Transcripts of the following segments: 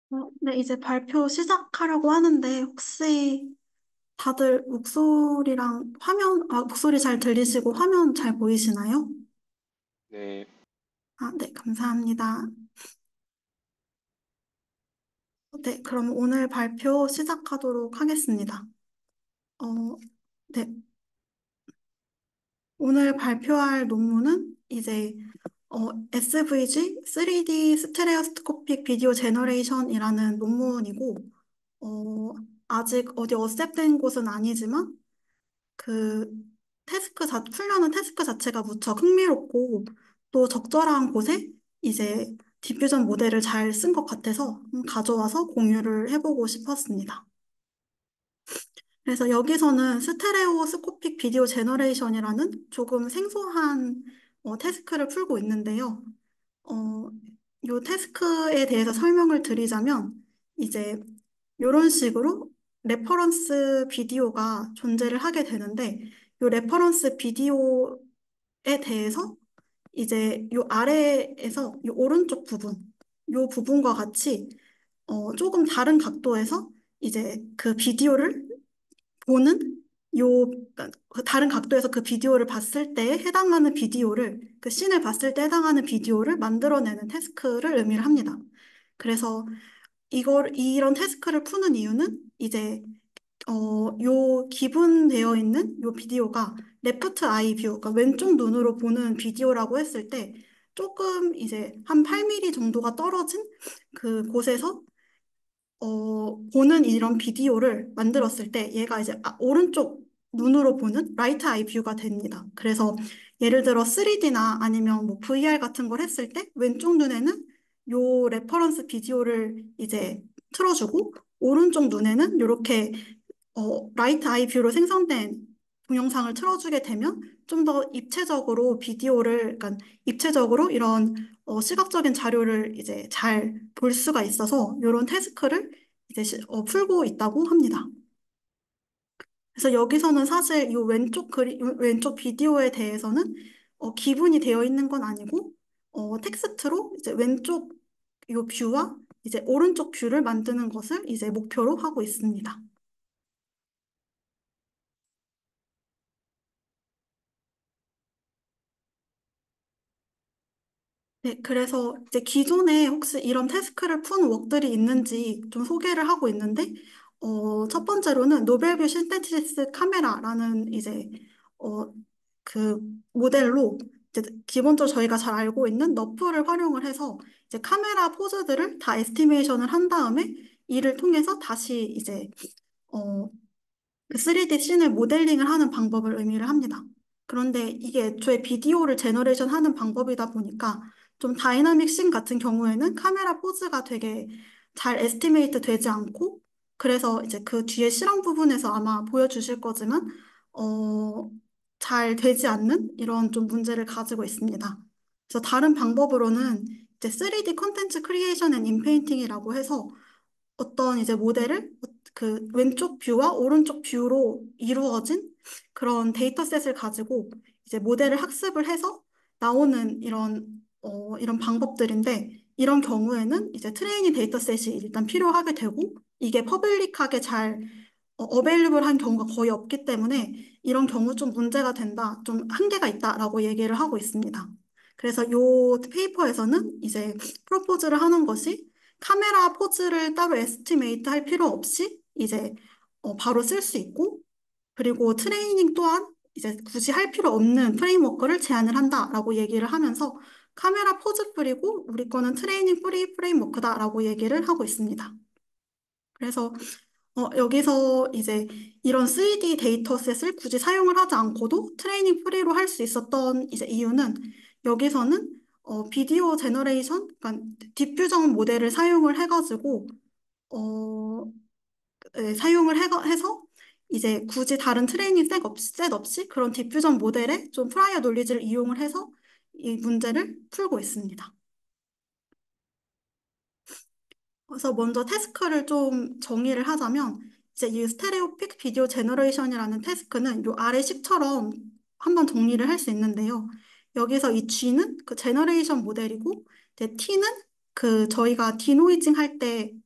네, 이제 발표 시작하려고 하는데, 혹시 다들 목소리 잘 들리시고 화면 잘 보이시나요? 네, 아, 네, 감사합니다. 네, 그럼 오늘 발표 시작하도록 하겠습니다. 어, 네, 오늘 발표할 논문은 이제 SVG 3D 스테레오스코픽 비디오 제너레이션이라는 논문이고, 어, 아직 어디 어셉된 곳은 아니지만 그 훈련은 태스크 자체가 무척 흥미롭고 또 적절한 곳에 이제 디퓨전 모델을 잘 쓴 것 같아서 가져와서 공유를 해보고 싶었습니다. 그래서 여기서는 스테레오스코픽 비디오 제너레이션이라는 조금 생소한 태스크를 풀고 있는데요. 어, 요 태스크에 대해서 설명을 드리자면 이제 이런 식으로 레퍼런스 비디오가 존재를 하게 되는데 요 레퍼런스 비디오에 대해서 이제 요 아래에서 요 오른쪽 부분 요 부분과 같이 조금 다른 각도에서 이제 그 비디오를 보는 그러니까 그 다른 각도에서 그 비디오를 봤을 때에 해당하는 비디오를 그 씬을 봤을 때 해당하는 비디오를 만들어내는 태스크를 의미를 합니다. 그래서 이런 태스크를 푸는 이유는 이제 요 기본되어 있는 요 비디오가 레프트 아이 뷰, 그러니까 왼쪽 눈으로 보는 비디오라고 했을 때 조금 이제 한 8mm 정도가 떨어진 그 곳에서 보는 이런 비디오를 만들었을 때 얘가 이제 오른쪽 눈으로 보는 라이트 아이 뷰가 됩니다. 그래서 예를 들어 3D나 아니면 뭐 VR 같은 걸 했을 때 왼쪽 눈에는 요 레퍼런스 비디오를 이제 틀어주고 오른쪽 눈에는 이렇게 라이트 아이 뷰로 생성된 동영상을 틀어주게 되면 좀 더 입체적으로 그러니까 입체적으로 이런 시각적인 자료를 이제 잘 볼 수가 있어서 이런 태스크를 이제 풀고 있다고 합니다. 그래서 여기서는 사실 왼쪽 비디오에 대해서는 기분이 되어 있는 건 아니고 텍스트로 이제 왼쪽 요 뷰와 이제 오른쪽 뷰를 만드는 것을 이제 목표로 하고 있습니다. 네, 그래서 이제 기존에 혹시 이런 태스크를 푼 웍들이 있는지 좀 소개를 하고 있는데, 첫 번째로는 노벨뷰 신테시스 카메라라는 이제, 어, 그 모델로 이제 기본적으로 저희가 잘 알고 있는 너프를 활용을 해서 이제 카메라 포즈들을 다 에스티메이션을 한 다음에 이를 통해서 다시 이제, 어, 그 3D 씬을 모델링을 하는 방법을 의미를 합니다. 그런데 이게 애초에 비디오를 제너레이션 하는 방법이다 보니까 좀 다이나믹 씬 같은 경우에는 카메라 포즈가 되게 잘 에스티메이트 되지 않고 그래서 이제 그 뒤에 실험 부분에서 아마 보여주실 거지만 어, 잘 되지 않는 이런 좀 문제를 가지고 있습니다. 그래서 다른 방법으로는 이제 3D 컨텐츠 크리에이션 앤 인페인팅이라고 해서 어떤 이제 모델을 그 왼쪽 뷰와 오른쪽 뷰로 이루어진 그런 데이터셋을 가지고 이제 모델을 학습을 해서 나오는 이런 방법들인데 이런 경우에는 이제 트레이닝 데이터셋이 일단 필요하게 되고 이게 퍼블릭하게 잘 어베일리블한 경우가 거의 없기 때문에 이런 경우 좀 문제가 된다, 좀 한계가 있다라고 얘기를 하고 있습니다. 그래서 이 페이퍼에서는 이제 프로포즈를 하는 것이 카메라 포즈를 따로 에스티메이트 할 필요 없이 이제 바로 쓸 수 있고 그리고 트레이닝 또한 이제 굳이 할 필요 없는 프레임워크를 제안을 한다라고 얘기를 하면서 카메라 포즈 뿌리고 우리 거는 트레이닝 프리 프레임워크다라고 얘기를 하고 있습니다. 그래서 여기서 이제 이런 3D 데이터셋을 굳이 사용을 하지 않고도 트레이닝 프리로 할 수 있었던 이제 이유는 여기서는 비디오 제너레이션, 그러니까 디퓨전 모델을 사용을 해가지고 어, 해서 이제 굳이 다른 트레이닝 셋 없이 그런 디퓨전 모델에 좀 프라이어 논리지를 이용을 해서 이 문제를 풀고 있습니다. 그래서 먼저 태스크를 좀 정의를 하자면 이제 이 스테레오픽 비디오 제너레이션이라는 태스크는 요 아래 식처럼 한번 정리를 할 수 있는데요. 여기서 이 G는 그 제너레이션 모델이고 이제 T는 그 저희가 디노이징 할 때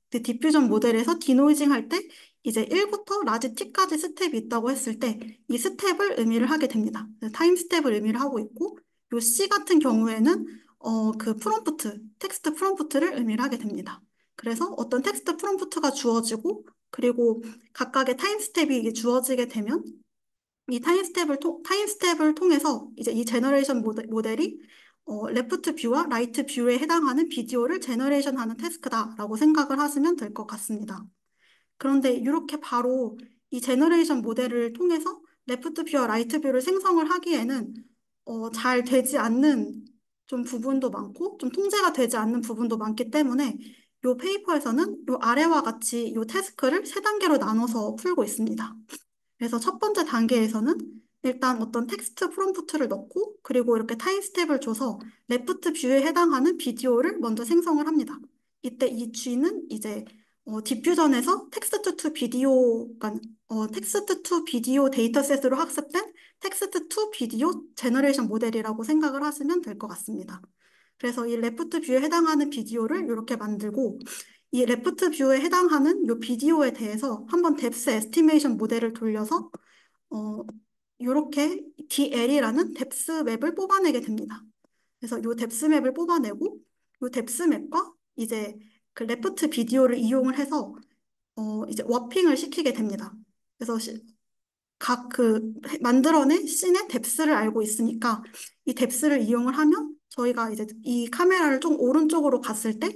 그 디퓨전 모델에서 디노이징 할 때 이제 1부터 라지 t까지 스텝이 있다고 했을 때 이 스텝을 의미를 하게 됩니다. 타임 스텝을 의미를 하고 있고 요 C 같은 경우에는 그 프롬프트, 텍스트 프롬프트를 의미를 하게 됩니다. 그래서 어떤 텍스트 프롬프트가 주어지고 그리고 각각의 타임 스텝이 이게 주어지게 되면 이 타임 스텝을 통해서 이제 이 제너레이션 모델이 레프트 뷰와 라이트 뷰에 해당하는 비디오를 제너레이션하는 태스크다라고 생각을 하시면 될 것 같습니다. 그런데 이렇게 바로 이 제너레이션 모델을 통해서 레프트 뷰와 라이트 뷰를 생성을 하기에는 잘 되지 않는 좀 부분도 많고 좀 통제가 되지 않는 부분도 많기 때문에 이 페이퍼에서는 이 아래와 같이 이 태스크를 세 단계로 나눠서 풀고 있습니다. 그래서 첫 번째 단계에서는 일단 어떤 텍스트 프롬프트를 넣고 그리고 이렇게 타임 스텝을 줘서 레프트 뷰에 해당하는 비디오를 먼저 생성을 합니다. 이때 이 G는 이제 디퓨전에서 텍스트 투 비디오, 그러니까 텍스트 투 비디오 데이터셋으로 학습된 텍스트 투 비디오 제너레이션 모델이라고 생각을 하시면 될 것 같습니다. 그래서 이 레프트 뷰에 해당하는 비디오를 이렇게 만들고 이 레프트 뷰에 해당하는 이 비디오에 대해서 한번 뎁스 에스티메이션 모델을 돌려서 어, 이렇게 DL이라는 뎁스 맵을 뽑아내게 됩니다. 그래서 이 뎁스 맵을 뽑아내고 이 뎁스 맵과 이제 그 레프트 비디오를 이용을 해서 이제 워핑을 시키게 됩니다. 그래서 각 그 만들어낸 씬의 뎁스를 알고 있으니까 이 뎁스를 이용을 하면 저희가 이제 이 카메라를 좀 오른쪽으로 갔을 때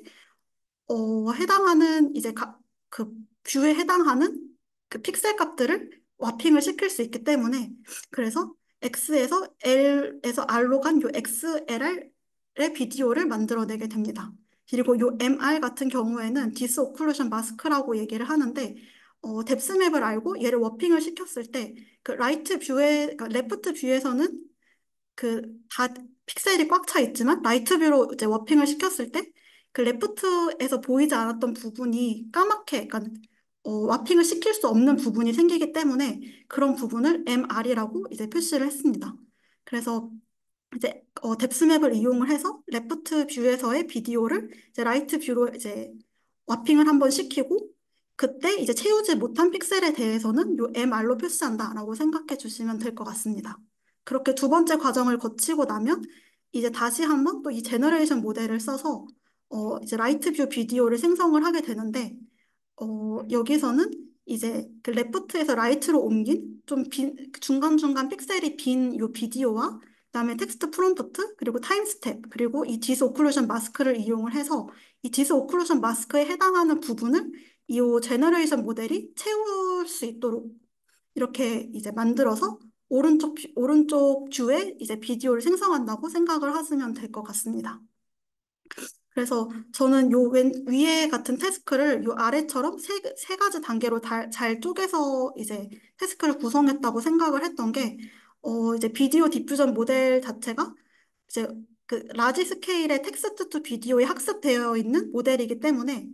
해당하는 이제 그 뷰에 해당하는 그 픽셀 값들을 와핑을 시킬 수 있기 때문에 그래서 X에서 L에서 R로 간 요 XLR의 비디오를 만들어내게 됩니다. 그리고 요 MR 같은 경우에는 디스 오클루션 마스크라고 얘기를 하는데 뎁스맵을 알고 얘를 워핑을 시켰을 때 그 라이트 뷰에 그러니까 레프트 뷰에서는 그 다 픽셀이 꽉 차 있지만 라이트 뷰로 이제 워핑을 시켰을 때 그 레프트에서 보이지 않았던 부분이 까맣게 약간 와핑을 시킬 수 없는 부분이 생기기 때문에 그런 부분을 MR이라고 이제 표시를 했습니다. 그래서 이제 뎁스맵을 이용을 해서 레프트 뷰에서의 비디오를 이제 라이트 뷰로 이제 와핑을 한번 시키고 그때 이제 채우지 못한 픽셀에 대해서는 요 MR로 표시한다라고 생각해 주시면 될 것 같습니다. 그렇게 두 번째 과정을 거치고 나면 이제 다시 한번 또 이 제너레이션 모델을 써서 이제 라이트 뷰 비디오를 생성을 하게 되는데 여기서는 이제 그 레프트에서 라이트로 옮긴 좀 중간중간 픽셀이 빈 요 비디오와 그다음에 텍스트 프롬프트 그리고 타임 스텝 그리고 이 디스 오클루션 마스크를 이용을 해서 이 디스 오클루션 마스크에 해당하는 부분을 이 제너레이션 모델이 채울 수 있도록 이렇게 이제 만들어서 오른쪽 뷰에 이제 비디오를 생성한다고 생각을 하시면 될 것 같습니다. 그래서 저는 요 위에 같은 태스크를 요 아래처럼 세 가지 단계로 잘 쪼개서 이제 태스크를 구성했다고 생각을 했던 게, 이제 비디오 디퓨전 모델 자체가 이제 그 라지 스케일의 텍스트 투 비디오에 학습되어 있는 모델이기 때문에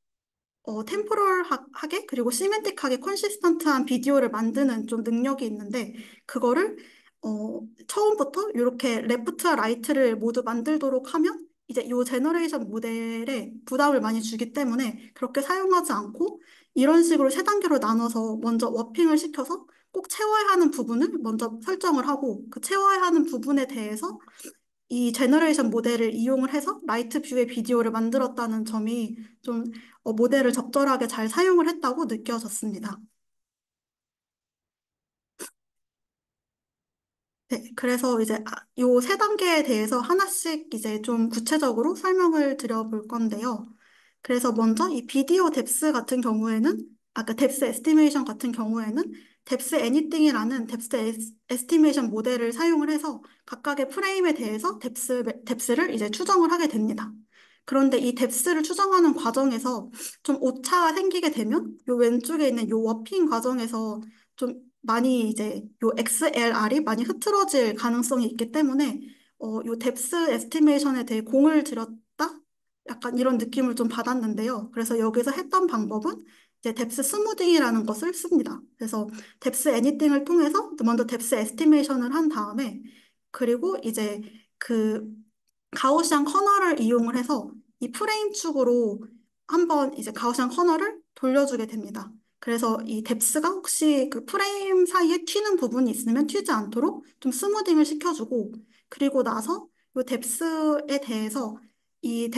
템포럴하게 그리고 시멘틱하게 컨시스턴트한 비디오를 만드는 좀 능력이 있는데 그거를 처음부터 이렇게 레프트와 라이트를 모두 만들도록 하면 이제 이 제너레이션 모델에 부담을 많이 주기 때문에 그렇게 사용하지 않고 이런 식으로 세 단계로 나눠서 먼저 워핑을 시켜서 꼭 채워야 하는 부분을 먼저 설정을 하고 그 채워야 하는 부분에 대해서 이 제너레이션 모델을 이용을 해서 라이트 뷰의 비디오를 만들었다는 점이 좀 모델을 적절하게 잘 사용을 했다고 느껴졌습니다. 네, 그래서 이제 요 세 단계에 대해서 하나씩 이제 좀 구체적으로 설명을 드려볼 건데요. 그래서 먼저 이 비디오 뎁스 같은 경우에는 아까 뎁스 에스티메이션 같은 경우에는 뎁스 애니띵이라는 뎁스 에스티메이션 모델을 사용을 해서 각각의 프레임에 대해서 뎁스를 이제 추정을 하게 됩니다. 그런데 이 뎁스를 추정하는 과정에서 좀 오차가 생기게 되면 요 왼쪽에 있는 요 워핑 과정에서 좀 많이 이제 요 XLR이 많이 흐트러질 가능성이 있기 때문에 요 뎁스 에스티메이션에 대해 공을 들였다? 약간 이런 느낌을 좀 받았는데요. 그래서 여기서 했던 방법은 이제 뎁스 스무딩이라는 것을 씁니다. 그래서 뎁스 애니띵을 통해서 먼저 뎁스 에스티메이션을 한 다음에 그리고 이제 그 가우시안 커널을 이용을 해서 이 프레임 축으로 한번 이제 가우시안 커널을 돌려주게 됩니다. 그래서 이 뎁스가 혹시 그 프레임 사이에 튀는 부분이 있으면 튀지 않도록 좀 스무딩을 시켜주고, 그리고 나서 이 뎁스에 대해서 이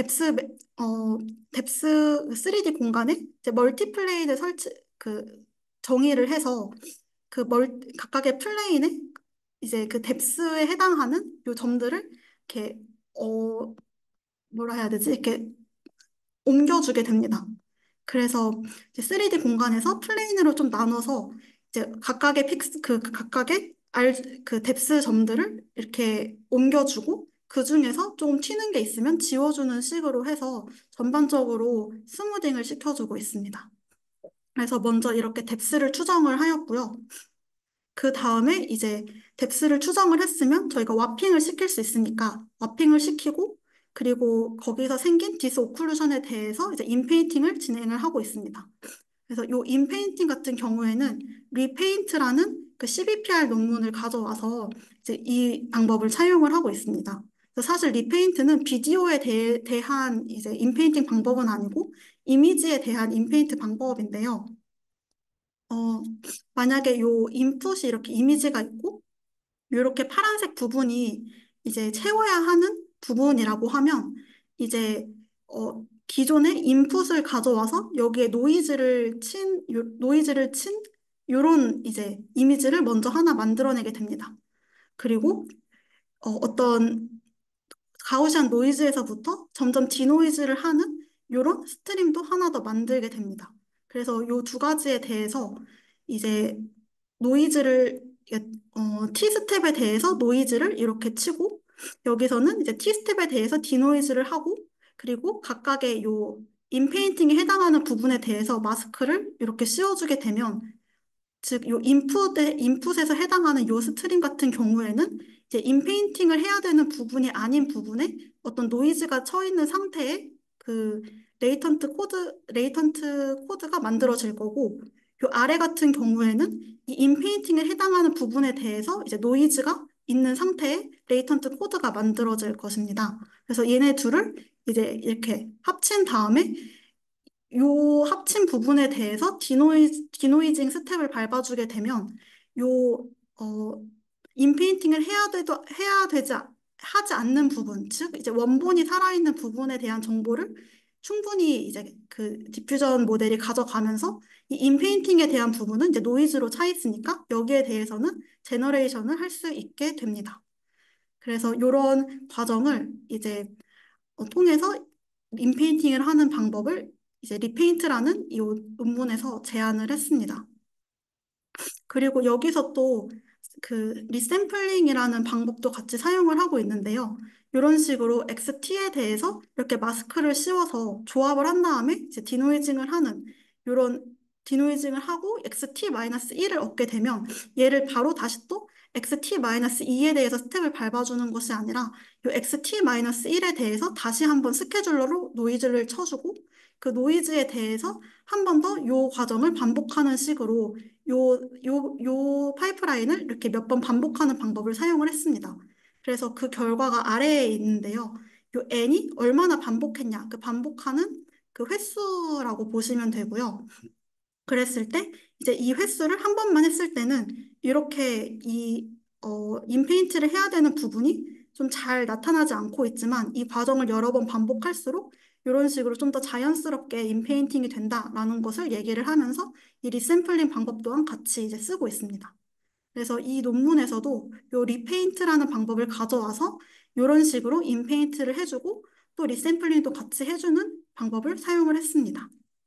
뎁스 3D 공간에 이제 멀티플레이를 정의를 해서 각각의 플레인에 이제 그 뎁스에 해당하는 요 점들을 이렇게, 어, 뭐라 해야 되지? 이렇게 옮겨주게 됩니다. 그래서 이제 3D 공간에서 플레인으로 좀 나눠서 이제 각각의 그 뎁스 점들을 이렇게 옮겨주고 그 중에서 조금 튀는 게 있으면 지워주는 식으로 해서 전반적으로 스무딩을 시켜주고 있습니다. 그래서 먼저 이렇게 뎁스를 추정을 하였고요. 그 다음에 이제 뎁스를 추정을 했으면 저희가 와핑을 시킬 수 있으니까 와핑을 시키고 그리고 거기서 생긴 디스오클루션에 대해서 이제 인페인팅을 진행을 하고 있습니다. 그래서 이 인페인팅 같은 경우에는 리페인트라는 그 CBPR 논문을 가져와서 이제 이 방법을 사용을 하고 있습니다. 그래서 사실 리페인트는 비디오에 대한 이제 인페인팅 방법은 아니고 이미지에 대한 인페인트 방법인데요. 어, 만약에 요 인풋이 이렇게 이미지가 있고, 이렇게 파란색 부분이 이제 채워야 하는 부분이라고 하면, 이제, 기존의 인풋을 가져와서 여기에 노이즈를 친, 요런 이제 이미지를 먼저 하나 만들어내게 됩니다. 그리고, 어떤 가우시안 노이즈에서부터 점점 디노이즈를 하는 이런 스트림도 하나 더 만들게 됩니다. 그래서 이 두 가지에 대해서 이제 노이즈를 T스텝에 대해서 노이즈를 이렇게 치고 여기서는 이제 T스텝에 대해서 디노이즈를 하고 그리고 각각의 요 인페인팅에 해당하는 부분에 대해서 마스크를 이렇게 씌워주게 되면 즉, 인풋에서 해당하는 요 스트림 같은 경우에는 이제 인페인팅을 해야 되는 부분이 아닌 부분에 어떤 노이즈가 쳐 있는 상태에 그 레이턴트 코드가 만들어질 거고, 요 아래 같은 경우에는 이 인페인팅에 해당하는 부분에 대해서 이제 노이즈가 있는 상태에 레이턴트 코드가 만들어질 것입니다. 그래서 얘네 둘을 이제 이렇게 합친 다음에 요 합친 부분에 대해서 디노이징 스텝을 밟아주게 되면 요, 어, 인페인팅을 하지 않는 부분, 즉, 이제 원본이 살아있는 부분에 대한 정보를 충분히 이제 그 디퓨전 모델이 가져가면서 이 인페인팅에 대한 부분은 이제 노이즈로 차 있으니까 여기에 대해서는 제너레이션을 할 수 있게 됩니다. 그래서 이런 과정을 이제 통해서 인페인팅을 하는 방법을 이제 리페인트라는 이 논문에서 제안을 했습니다. 그리고 여기서 또 그 리샘플링이라는 방법도 같이 사용을 하고 있는데요. 이런 식으로 XT에 대해서 이렇게 마스크를 씌워서 조합을 한 다음에 이제 이런 디노이징을 하고 XT-1을 얻게 되면 얘를 바로 다시 또 XT-2에 대해서 스텝을 밟아주는 것이 아니라 이 XT-1에 대해서 다시 한번 스케줄러로 노이즈를 쳐주고 그 노이즈에 대해서 한 번 더 이 과정을 반복하는 식으로 요 파이프라인을 이렇게 몇 번 반복하는 방법을 사용을 했습니다. 그래서 그 결과가 아래에 있는데요. 요 n이 얼마나 반복했냐, 그 반복하는 그 횟수라고 보시면 되고요. 그랬을 때 이제 이 횟수를 한 번만 했을 때는 이렇게 인페인트를 해야 되는 부분이 좀 잘 나타나지 않고 있지만 이 과정을 여러 번 반복할수록 이런 식으로 좀 더 자연스럽게 인페인팅이 된다라는 것을 얘기를 하면서 이 리샘플링 방법 또한 같이 이제 쓰고 있습니다. 그래서 이 논문에서도 요 리페인트라는 방법을 가져와서 이런 식으로 인페인트를 해주고 또 리샘플링도 같이 해주는 방법을 사용을 했습니다.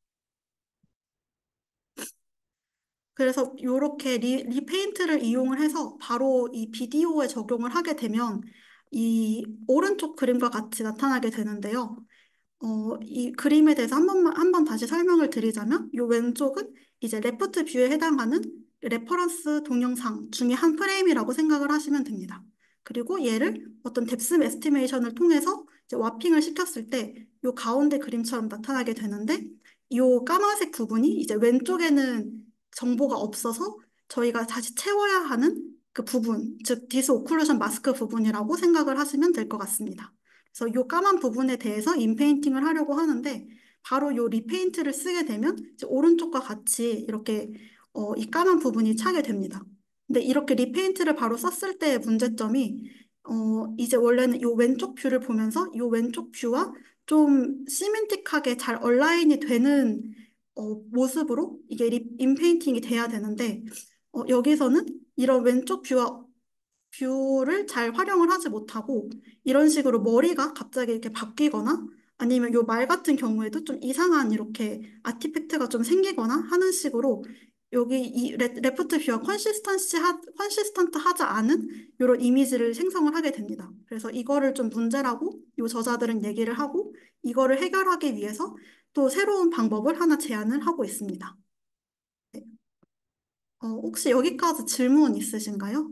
그래서 이렇게 리페인트를 이용을 해서 바로 이 비디오에 적용을 하게 되면 이 오른쪽 그림과 같이 나타나게 되는데요. 이 그림에 대해서 한 번 다시 설명을 드리자면, 이 왼쪽은 이제 레프트 뷰에 해당하는 레퍼런스 동영상 중에 한 프레임이라고 생각을 하시면 됩니다. 그리고 얘를 어떤 뎁스 에스티메이션을 통해서 이제 와핑을 시켰을 때, 이 가운데 그림처럼 나타나게 되는데, 이 까만색 부분이 이제 왼쪽에는 정보가 없어서 저희가 다시 채워야 하는 그 부분, 즉 디스오클루션 마스크 부분이라고 생각을 하시면 될 것 같습니다. 그래서 이 까만 부분에 대해서 인페인팅을 하려고 하는데 바로 요 리페인트를 쓰게 되면 이제 오른쪽과 같이 이렇게 이 까만 부분이 차게 됩니다. 근데 이렇게 리페인트를 바로 썼을 때의 문제점이 이제 원래는 요 왼쪽 뷰를 보면서 요 왼쪽 뷰와 좀 시멘틱하게 잘 얼라인이 되는 모습으로 이게 인페인팅이 돼야 되는데 여기서는 이런 왼쪽 뷰를 잘 활용을 하지 못하고 이런 식으로 머리가 갑자기 이렇게 바뀌거나 아니면 요 말 같은 경우에도 좀 이상한 이렇게 아티팩트가 좀 생기거나 하는 식으로 여기 이 레프트 뷰와 컨시스턴트 하지 않은 이런 이미지를 생성을 하게 됩니다. 그래서 이거를 좀 문제라고 요 저자들은 얘기를 하고 이거를 해결하기 위해서 또 새로운 방법을 하나 제안을 하고 있습니다. 네. 혹시 여기까지 질문 있으신가요?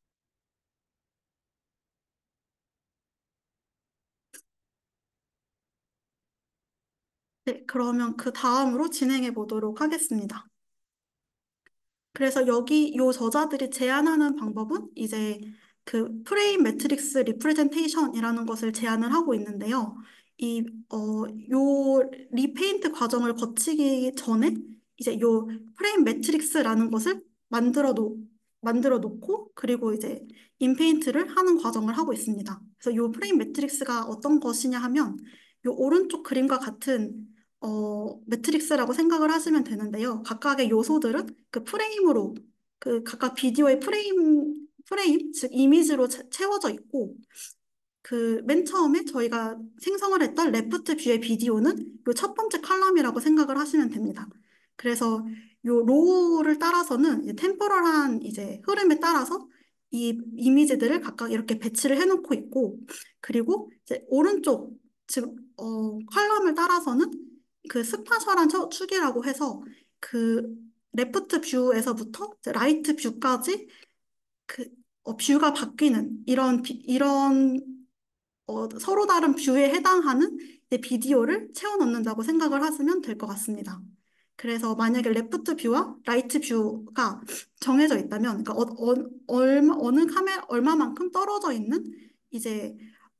네, 그러면 그 다음으로 진행해 보도록 하겠습니다. 그래서 여기 요 저자들이 제안하는 방법은 이제 그 프레임 매트릭스 리프레젠테이션이라는 것을 제안을 하고 있는데요. 요 리페인트 과정을 거치기 전에 이제 요 프레임 매트릭스라는 것을 만들어 놓고 그리고 이제 인페인트를 하는 과정을 하고 있습니다. 그래서 요 프레임 매트릭스가 어떤 것이냐 하면 요 오른쪽 그림과 같은 매트릭스라고 생각을 하시면 되는데요. 각각의 요소들은 그 프레임으로, 그 각각 비디오의 즉 이미지로 채워져 있고, 그 맨 처음에 저희가 생성을 했던 레프트 뷰의 비디오는 요 첫 번째 컬럼이라고 생각을 하시면 됩니다. 그래서 요 로우를 따라서는 템포럴한 이제 흐름에 따라서 이 이미지들을 각각 이렇게 배치를 해놓고 있고, 그리고 이제 오른쪽, 즉, 컬럼을 따라서는 그 스파셜한 축이라고 해서 그 레프트 뷰에서부터 이제 라이트 뷰까지 그 뷰가 바뀌는 이런 서로 다른 뷰에 해당하는 이제 비디오를 채워 넣는다고 생각을 하시면 될 것 같습니다. 그래서 만약에 레프트 뷰와 라이트 뷰가 정해져 있다면, 그러니까 어느 카메라 얼마만큼 떨어져 있는 이제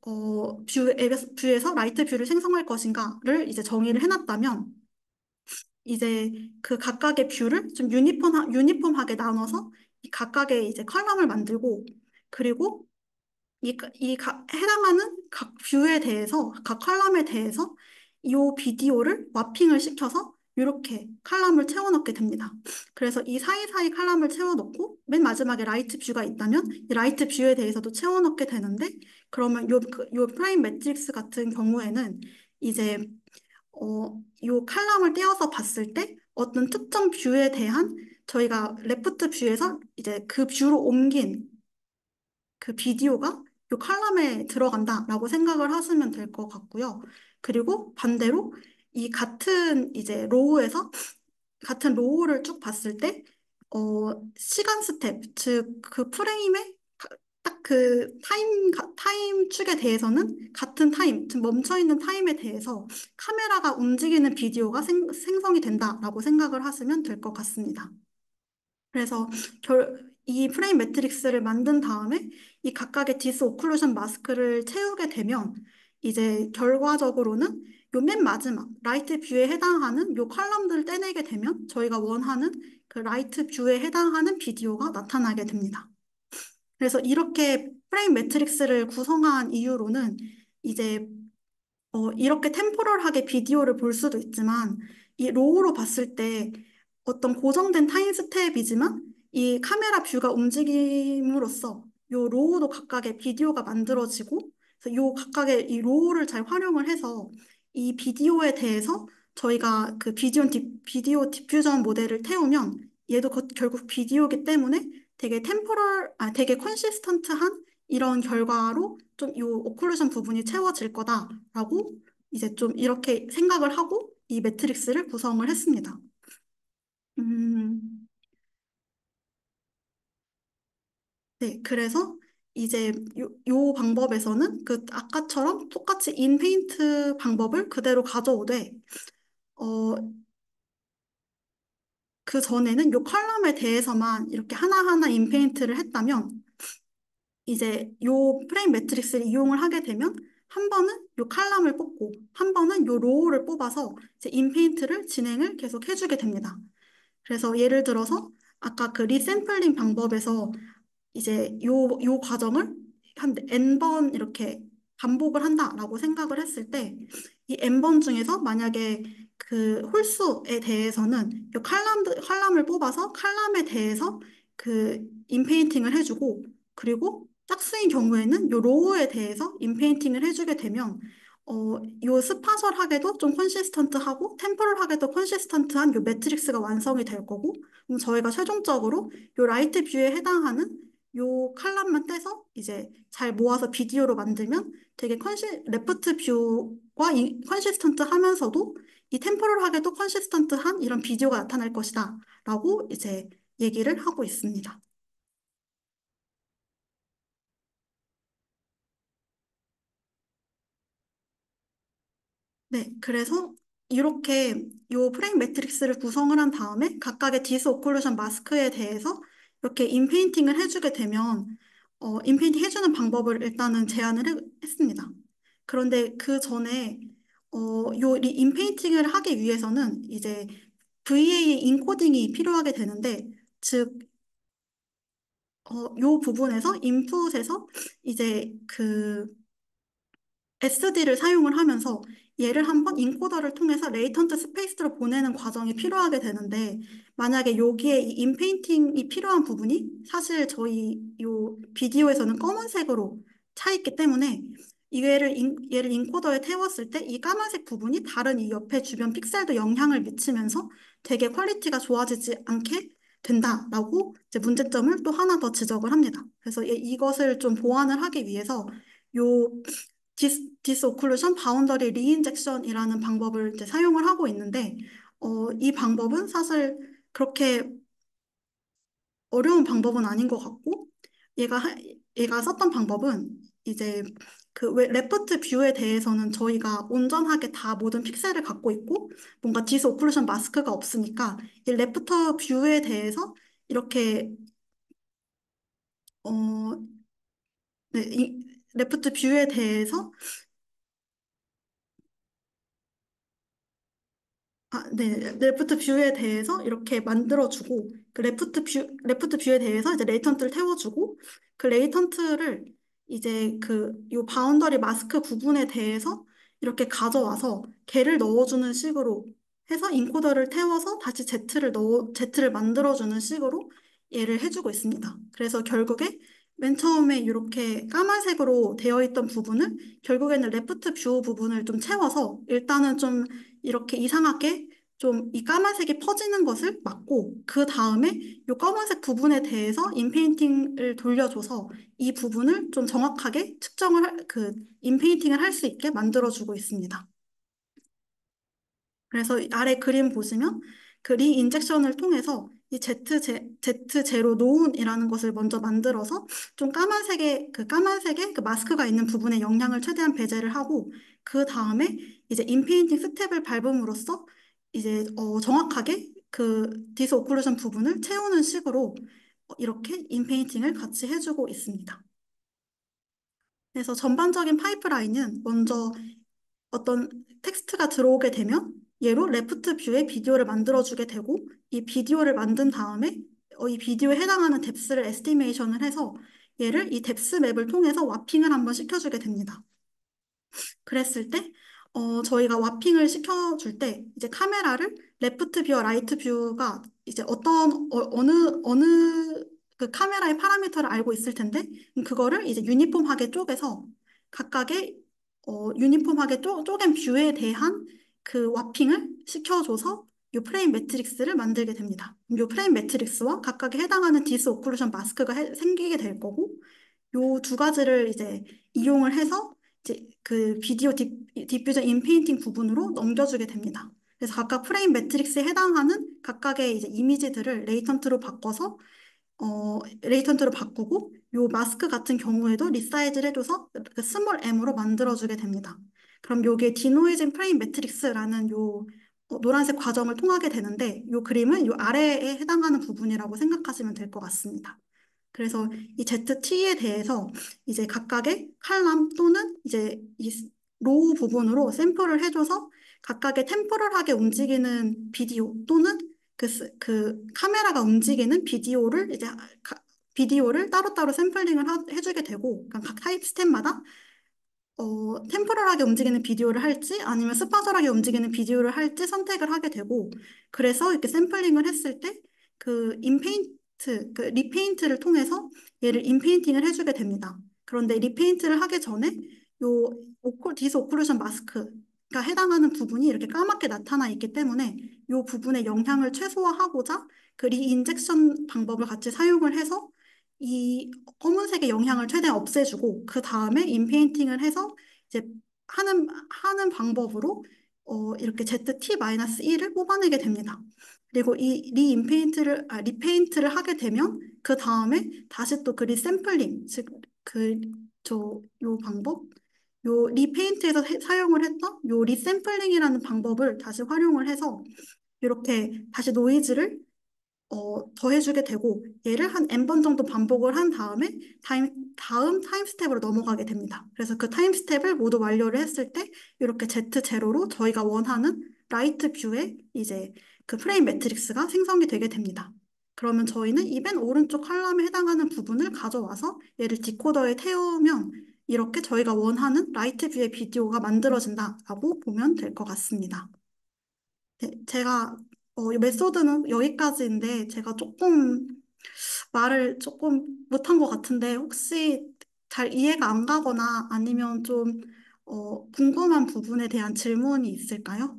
뷰에서 라이트 뷰를 생성할 것인가를 이제 정의를 해놨다면, 이제 그 각각의 뷰를 좀 유니폼하게 나눠서 이 각각의 이제 컬럼을 만들고 그리고 해당하는 각 뷰에 대해서, 각 컬럼에 대해서 이 비디오를 마핑을 시켜서 이렇게 칼럼을 채워넣게 됩니다. 그래서 이 사이사이 칼럼을 채워넣고 맨 마지막에 라이트 뷰가 있다면 이 라이트 뷰에 대해서도 채워넣게 되는데 그러면 요 프라임 매트릭스 같은 경우에는 이제 요 칼럼을 떼어서 봤을 때 어떤 특정 뷰에 대한 저희가 레프트 뷰에서 이제 그 뷰로 옮긴 그 비디오가 요 칼럼에 들어간다라고 생각을 하시면 될 것 같고요. 그리고 반대로 이 같은 로우를 쭉 봤을 때, 시간 스텝, 즉 그 프레임의 딱 그 타임 축에 대해서는 같은 타임, 즉 멈춰있는 타임에 대해서 카메라가 움직이는 비디오가 생성이 된다라고 생각을 하시면 될 것 같습니다. 그래서 이 프레임 매트릭스를 만든 다음에 이 각각의 디스 오클루션 마스크를 채우게 되면 이제 결과적으로는 요 맨 마지막 라이트 뷰에 해당하는 요 컬럼들을 떼내게 되면 저희가 원하는 그 라이트 뷰에 해당하는 비디오가 나타나게 됩니다. 그래서 이렇게 프레임 매트릭스를 구성한 이유로는 이제 이렇게 템포럴하게 비디오를 볼 수도 있지만, 이 로우로 봤을 때 어떤 고정된 타임 스텝이지만, 이 카메라 뷰가 움직임으로써 요 로우도 각각의 비디오가 만들어지고, 그래서 요 각각의 이 로우를 잘 활용을 해서 이 비디오에 대해서 저희가 그 비디오 디퓨전 모델을 태우면 얘도 결국 비디오이기 때문에 되게 컨시스턴트한 이런 결과로 좀 이 오클루전 부분이 채워질 거다라고 이제 좀 이렇게 생각을 하고 이 매트릭스를 구성을 했습니다. 음, 네, 그래서 이제 요 방법에서는 그 아까처럼 똑같이 인페인트 방법을 그대로 가져오되 어, 그 전에는 요 컬럼에 대해서만 이렇게 하나하나 인페인트를 했다면 이제 요 프레임 매트릭스를 이용을 하게 되면 한 번은 요 칼럼을 뽑고 한 번은 요 로우를 뽑아서 이제 인페인트를 진행을 계속 해주게 됩니다. 그래서 예를 들어서 아까 그 리샘플링 방법에서 이제 요 과정을 한 N번 이렇게 반복을 한다라고 생각을 했을 때, 이 N번 중에서 만약에 그 홀수에 대해서는 요 칼럼을 뽑아서 칼럼에 대해서 그 인페인팅을 해주고, 그리고 짝수인 경우에는 요 로우에 대해서 인페인팅을 해주게 되면, 요 스파셜하게도 좀 컨시스턴트하고 템포럴하게도 컨시스턴트한 요 매트릭스가 완성이 될 거고, 그럼 저희가 최종적으로 요 라이트 뷰에 해당하는 요 칼럼만 떼서 이제 잘 모아서 비디오로 만들면 되게 레프트 뷰와 컨시스턴트 하면서도 이 템포럴하게도 컨시스턴트한 이런 비디오가 나타날 것이다 라고 이제 얘기를 하고 있습니다. 네, 그래서 이렇게 요 프레임 매트릭스를 구성을 한 다음에 각각의 디스 오클루션 마스크에 대해서 이렇게 인페인팅을 해주게 되면 인페인팅 해주는 방법을 일단은 했습니다. 그런데 그 전에 인페인팅을 하기 위해서는 이제 VA 인코딩이 필요하게 되는데 즉 요 부분에서 인풋에서 이제 그 SD를 사용을 하면서 얘를 한번 인코더를 통해서 레이턴트 스페이스로 보내는 과정이 필요하게 되는데 만약에 여기에 이 인페인팅이 필요한 부분이 사실 저희 요 비디오에서는 검은색으로 차 있기 때문에 얘를 인코더에 태웠을 때 이 까만색 부분이 다른 이 옆에 주변 픽셀도 영향을 미치면서 되게 퀄리티가 좋아지지 않게 된다라고 이제 문제점을 또 하나 더 지적을 합니다. 그래서 이것을 좀 보완을 하기 위해서 요 디스오클루션 바운더리 리인젝션이라는 방법을 이제 사용을 하고 있는데, 이 방법은 사실 그렇게 어려운 방법은 아닌 것 같고, 얘가, 하- 얘가 썼던 방법은 이제 레프트 뷰에 대해서는 저희가 온전하게 다 모든 픽셀을 갖고 있고, 뭔가 디스오클루션 마스크가 없으니까, 이 레프트 뷰에 대해서 이렇게, 어, 네, 레프트 뷰에 대해서 네. 레프트 뷰에 대해서 이렇게 만들어주고, 레프트 뷰에 대해서 이제 레이턴트를 태워주고, 그 레이턴트를 이제 요 바운더리 마스크 부분에 대해서 이렇게 가져와서 걔를 넣어주는 식으로 해서 인코더를 태워서 다시 Z를 만들어주는 식으로 얘를 해주고 있습니다. 그래서 결국에 맨 처음에 이렇게 까만색으로 되어 있던 부분을 결국에는 레프트 뷰 부분을 좀 채워서 일단은 좀 이렇게 이상하게 좀 이 까만색이 퍼지는 것을 막고 그 다음에 이 검은색 부분에 대해서 인페인팅을 돌려줘서 이 부분을 좀 정확하게 인페인팅을 할 수 있게 만들어주고 있습니다. 그래서 아래 그림 보시면 그 리인젝션을 통해서 이 Z0 노운이라는 것을 먼저 만들어서 좀 까만색의 그 마스크가 있는 부분에 영향을 최대한 배제를 하고 그 다음에 이제 인페인팅 스텝을 밟음으로써 이제 정확하게 그 디스 오클루전 부분을 채우는 식으로 이렇게 인페인팅을 같이 해주고 있습니다. 그래서 전반적인 파이프라인은 먼저 어떤 텍스트가 들어오게 되면 얘로 레프트 뷰에 비디오를 만들어주게 되고 이 비디오를 만든 다음에 이 비디오에 해당하는 뎁스를 에스티메이션을 해서 얘를 이 뎁스 맵을 통해서 와핑을 한번 시켜주게 됩니다. 그랬을 때, 저희가 와핑을 시켜줄 때, 이제 카메라를 레프트 뷰와 라이트 뷰가 이제 어느 그 카메라의 파라미터를 알고 있을 텐데, 그거를 이제 유니폼하게 쪼개서 각각의, 유니폼하게 쪼갠 뷰에 대한 그 와핑을 시켜줘서 이 프레임 매트릭스를 만들게 됩니다. 이 프레임 매트릭스와 각각에 해당하는 디스 오클루션 마스크가 생기게 될 거고, 요 두 가지를 이제 이용을 해서 이제 그 디퓨전 인페인팅 부분으로 넘겨주게 됩니다. 그래서 각각 프레임 매트릭스에 해당하는 각각의 이제 이미지들을 레이턴트로 바꾸고 요 마스크 같은 경우에도 리사이즈를 해줘서 그 스몰 m으로 만들어주게 됩니다. 그럼 요게 디노이징 프레임 매트릭스라는 노란색 과정을 통하게 되는데 요 그림은 요 아래에 해당하는 부분이라고 생각하시면 될 것 같습니다. 그래서 이 ZT에 대해서 이제 각각의 칼럼 또는 이제 이 로우 부분으로 샘플을 해줘서 각각의 템포럴하게 움직이는 비디오 또는 그 카메라가 움직이는 비디오를 이제 비디오를 따로따로 샘플링을 해주게 되고, 그러니까 각 타입 스텝마다 템포럴하게 움직이는 비디오를 할지 아니면 스파셜하게 움직이는 비디오를 할지 선택을 하게 되고, 그래서 이렇게 샘플링을 했을 때 그 인페인트, 그 리페인트를 통해서 얘를 인페인팅을 해주게 됩니다. 그런데 리페인트를 하기 전에 요 디스 오클루션 마스크가 해당하는 부분이 이렇게 까맣게 나타나 있기 때문에 요 부분의 영향을 최소화하고자 그 리인젝션 방법을 같이 사용을 해서 이 검은색의 영향을 최대한 없애주고 그 다음에 인페인팅을 해서 이제 하는 방법으로 이렇게 ZT-1을 뽑아내게 됩니다. 그리고 이 리페인트를 하게 되면 그 다음에 다시 또 그 리샘플링, 즉, 요 방법, 요 리페인트에서 사용을 했던 요 리샘플링이라는 방법을 다시 활용을 해서 이렇게 다시 노이즈를 더해주게 되고 얘를 한 N번 정도 반복을 한 다음에 다음 타임 스텝으로 넘어가게 됩니다. 그래서 그 타임 스텝을 모두 완료를 했을 때 이렇게 Z0로 저희가 원하는 라이트 뷰의 이제 그 프레임 매트릭스가 생성이 되게 됩니다. 그러면 저희는 이 맨 오른쪽 칼럼에 해당하는 부분을 가져와서 얘를 디코더에 태우면 이렇게 저희가 원하는 라이트 뷰의 비디오가 만들어진다라고 보면 될 것 같습니다. 네, 제가 이 메소드는 여기까지인데 제가 조금 말을 조금 못한 것 같은데 혹시 잘 이해가 안 가거나 아니면 좀 궁금한 부분에 대한 질문이 있을까요?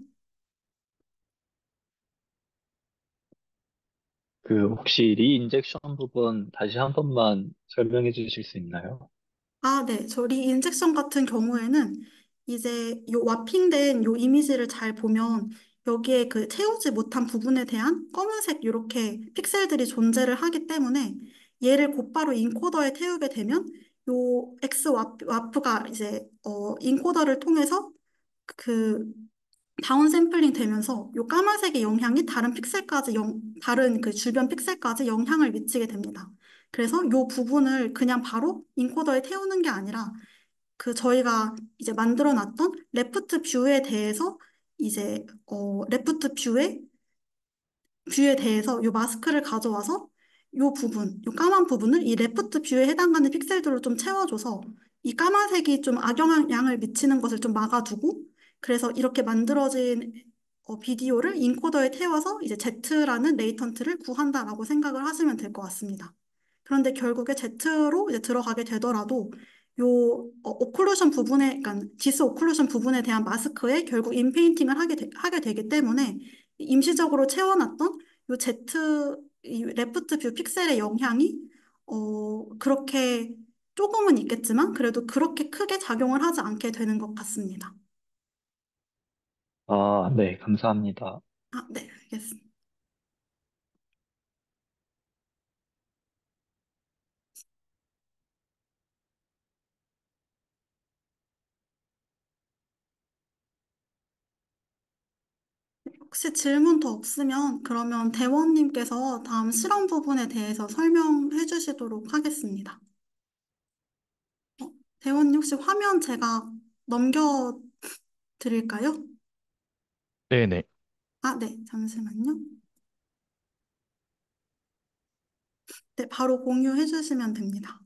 그 혹시 리인젝션 부분 다시 한 번만 설명해 주실 수 있나요? 아, 네. 저 리인젝션 같은 경우에는 이제 요 와핑된 요 이미지를 잘 보면 여기에 그 채우지 못한 부분에 대한 검은색 요렇게 픽셀들이 존재를 하기 때문에 얘를 곧바로 인코더에 태우게 되면 요 X 와프가 이제 인코더를 통해서 그 다운 샘플링 되면서 요 까만색의 영향이 다른 픽셀까지 다른 그 주변 픽셀까지 영향을 미치게 됩니다. 그래서 요 부분을 그냥 바로 인코더에 태우는 게 아니라 그 저희가 이제 만들어 놨던 레프트 뷰에 대해서 이제 레프트 뷰에 대해서 요 마스크를 가져와서 요 부분, 요 까만 부분을 이 레프트 뷰에 해당하는 픽셀들로 좀 채워줘서 이 까만색이 좀 악영향을 미치는 것을 좀 막아두고 그래서 이렇게 만들어진 비디오를 인코더에 태워서 이제 Z라는 레이턴트를 구한다라고 생각을 하시면 될 것 같습니다. 그런데 결국에 Z로 이제 들어가게 되더라도 요 오클루션 부분에, 그러니까 디스 오클루션 부분에 대한 마스크에 결국 인페인팅을 하게 되기 때문에 임시적으로 채워놨던 요 이 레프트 뷰 픽셀의 영향이 그렇게 조금은 있겠지만 그래도 그렇게 크게 작용을 하지 않게 되는 것 같습니다. 아, 네, 감사합니다. 아, 네, 알겠습니다. 혹시 질문 더 없으면 그러면 대원님께서 다음 실험 부분에 대해서 설명해 주시도록 하겠습니다. 대원님 혹시 화면 제가 넘겨 드릴까요? 네네. 아, 네, 잠시만요. 네, 바로 공유해 주시면 됩니다.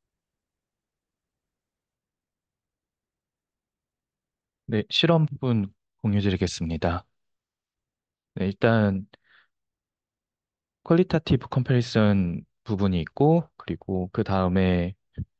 네, 실험 부분 공유 드리겠습니다. 네, 일단 퀄리타티브 컴패리슨 부분이 있고, 그리고 그 다음에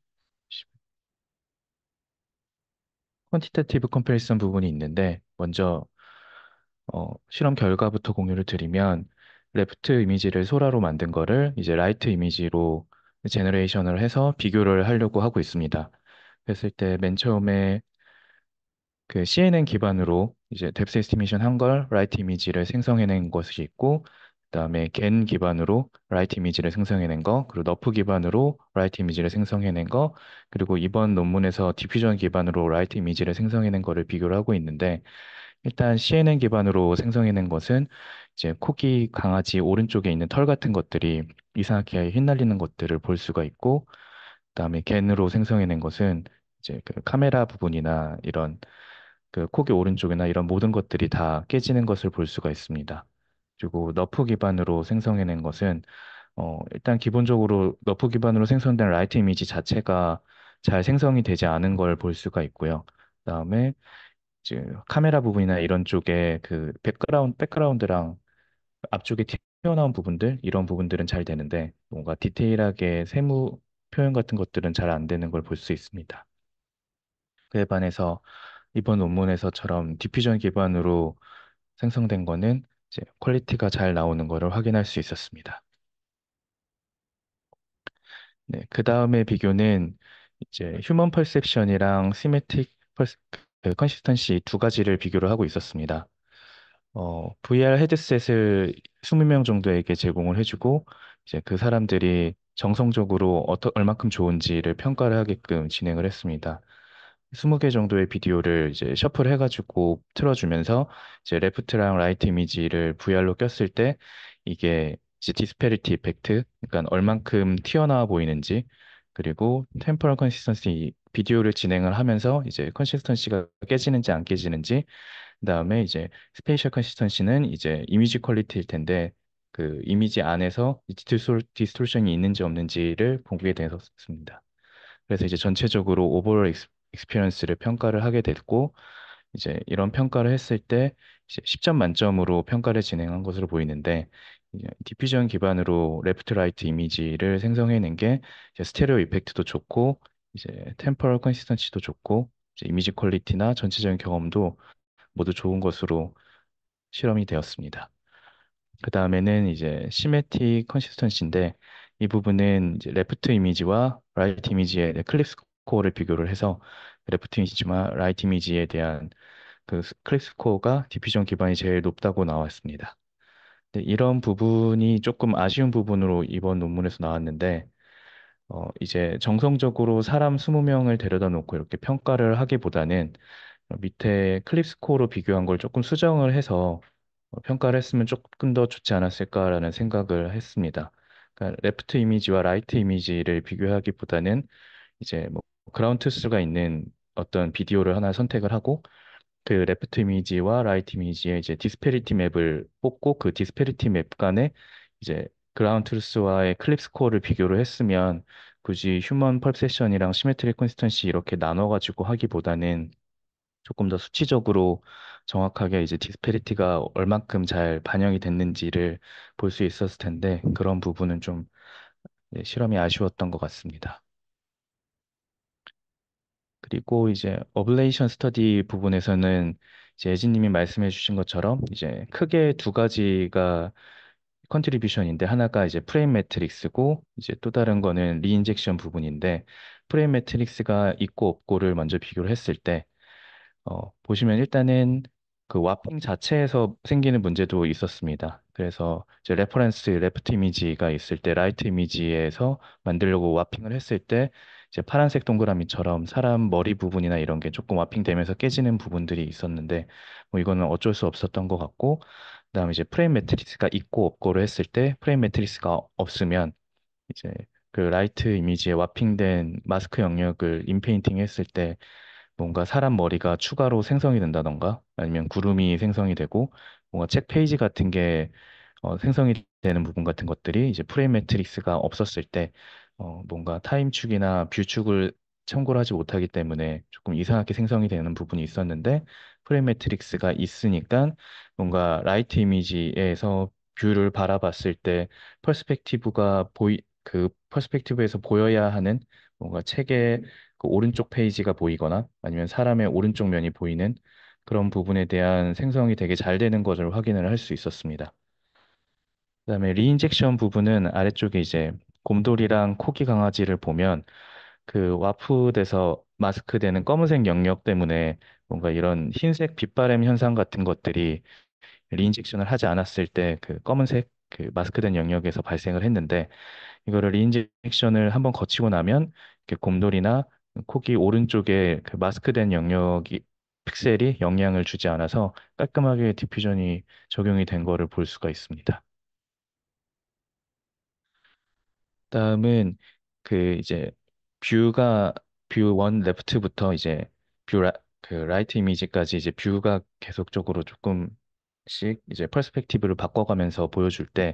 퀀티테이티브 컴패리슨 부분이 있는데, 먼저 실험 결과부터 공유를 드리면, 레프트 이미지를 소라로 만든 거를 이제 라이트 이미지로 제너레이션을 해서 비교를 하려고 하고 있습니다. 그랬을 때 맨 처음에 그 CNN 기반으로 이제 뎁스 에스티메이션 한 걸 라이트 이미지를 생성해낸 것이 있고, 그다음에 겐 기반으로 라이트 이미지를 생성해낸 거, 그리고 너프 기반으로 라이트 이미지를 생성해낸 거, 그리고 이번 논문에서 디퓨전 기반으로 라이트 이미지를 생성해낸 거를 비교를 하고 있는데, 일단 CNN 기반으로 생성해낸 것은 이제 코기 강아지 오른쪽에 있는 털 같은 것들이 이상하게 휘날리는 것들을 볼 수가 있고, 그다음에 겐으로 생성해낸 것은 이제 그 카메라 부분이나 이런 그 코기 오른쪽이나 이런 모든 것들이 다 깨지는 것을 볼 수가 있습니다. 그리고 너프 기반으로 생성해낸 것은 일단 기본적으로 너프 기반으로 생성된 라이트 이미지 자체가 잘 생성이 되지 않은 걸 볼 수가 있고요. 그다음에 이제 카메라 부분이나 이런 쪽에 그 백그라운드랑 앞쪽에 튀어나온 부분들, 이런 부분들은 잘 되는데 뭔가 디테일하게 세무 표현 같은 것들은 잘 안 되는 걸 볼 수 있습니다. 그에 반해서 이번 논문에서처럼 디퓨전 기반으로 생성된 거는 이제 퀄리티가 잘 나오는 것을 확인할 수 있었습니다. 네, 그 다음에 비교는 이제 휴먼 퍼셉션이랑 시메틱 컨시스턴시 두 가지를 비교를 하고 있었습니다. VR 헤드셋을 20명 정도에게 제공을 해주고 이제 그 사람들이 정성적으로 얼만큼 좋은지를 평가를 하게끔 진행을 했습니다. 20개 정도의 비디오를 이제 셔플 해가지고 틀어주면서 이제 레프트랑 라이트 이미지를 VR로 꼈을 때 이게 이제 디스패리티 이펙트, 그러니까 얼만큼 튀어나와 보이는지, 그리고 템포럴 컨시스턴시 비디오를 진행을 하면서 이제 컨시스턴시가 깨지는지 안 깨지는지, 그다음에 이제 스페이셜 컨시스턴시는 이제 이미지 퀄리티일 텐데 그 이미지 안에서 디스토션이 있는지 없는지를 보게 되었습니다. 그래서 이제 전체적으로 오버롤 익스피리언스를 평가를 하게 됐고, 이제 이런 평가를 했을 때 이제 10점 만점으로 평가를 진행한 것으로 보이는데, 이제 디퓨전 기반으로 레프트 라이트 이미지를 생성해낸 게 이제 스테레오 이펙트도 좋고, 이제 템포럴 컨시스턴시도 좋고, 이제 이미지 퀄리티나 전체적인 경험도 모두 좋은 것으로 실험이 되었습니다. 그 다음에는 이제 시메틱 컨시스턴시인데, 이 부분은 이제 레프트 이미지와 라이트 이미지의 클립 스코어를 비교를 해서 레프트 이미지와 라이트 이미지에 대한 그 클립 스코어가 디퓨전 기반이 제일 높다고 나왔습니다. 근데 이런 부분이 조금 아쉬운 부분으로 이번 논문에서 나왔는데, 이제 정성적으로 사람 20명을 데려다 놓고 이렇게 평가를 하기보다는 밑에 클립 스코어로 비교한 걸 조금 수정을 해서 평가를 했으면 조금 더 좋지 않았을까라는 생각을 했습니다. 그러니까 레프트 이미지와 라이트 이미지를 비교하기보다는 이제 뭐 그라운드 트루스가 있는 어떤 비디오를 하나 선택을 하고 그 레프트 이미지와 라이트 이미지의 이제 디스페리티 맵을 뽑고 그 디스페리티 맵 간에 이제 그라운드 트루스와의 클립 스코어를 비교를 했으면 굳이 휴먼 펄세션이랑 시메트릭 콘시스턴시 이렇게 나눠가지고 하기보다는 조금 더 수치적으로 정확하게 이제 디스페리티가 얼만큼 잘 반영이 됐는지를 볼 수 있었을 텐데 그런 부분은 좀 실험이 아쉬웠던 것 같습니다. 그리고 이제 어블레이션 스터디 부분에서는 이제 예진님이 말씀해 주신 것처럼 이제 크게 두 가지가 컨트리뷰션인데 하나가 이제 프레임 매트릭스고 이제 또 다른 거는 리인젝션 부분인데 프레임 매트릭스가 있고 없고를 먼저 비교를 했을 때 보시면 일단은 그 와핑 자체에서 생기는 문제도 있었습니다. 그래서 이제 레퍼런스 레프트 이미지가 있을 때 라이트 이미지에서 만들려고 와핑을 했을 때 이제 파란색 동그라미처럼 사람 머리 부분이나 이런 게 조금 와핑되면서 깨지는 부분들이 있었는데 뭐 이거는 어쩔 수 없었던 것 같고 그다음에 이제 프레임 매트리스가 있고 없고를 했을 때 프레임 매트리스가 없으면 이제 그 라이트 이미지에 와핑된 마스크 영역을 인페인팅 했을 때 뭔가 사람 머리가 추가로 생성이 된다던가 아니면 구름이 생성이 되고 뭔가 책 페이지 같은 게 생성이 되는 부분 같은 것들이 이제 프레임 매트릭스가 없었을 때 뭔가 타임축이나 뷰축을 참고를 하지 못하기 때문에 조금 이상하게 생성이 되는 부분이 있었는데 프레임 매트릭스가 있으니까 뭔가 라이트 이미지에서 뷰를 바라봤을 때 그 퍼스펙티브에서 보여야 하는 뭔가 책의 그 오른쪽 페이지가 보이거나 아니면 사람의 오른쪽 면이 보이는 그런 부분에 대한 생성이 되게 잘 되는 것을 확인을 할 수 있었습니다. 그다음에 리인젝션 부분은 아래쪽에 이제 곰돌이랑 코기 강아지를 보면 그 와프돼서 마스크되는 검은색 영역 때문에 뭔가 이런 흰색 빛바램 현상 같은 것들이 리인젝션을 하지 않았을 때 그 검은색 그 마스크된 영역에서 발생을 했는데 이거를 리인젝션을 한번 거치고 나면 이렇게 곰돌이나 코기 오른쪽에 그 마스크된 영역이 픽셀이 영향을 주지 않아서 깔끔하게 디퓨전이 적용이 된 거를 볼 수가 있습니다. 다음은 그 이제 뷰가 뷰 원 레프트부터 이제 그 라이트 이미지까지 이제 뷰가 계속적으로 조금씩 이제 퍼스펙티브를 바꿔가면서 보여줄 때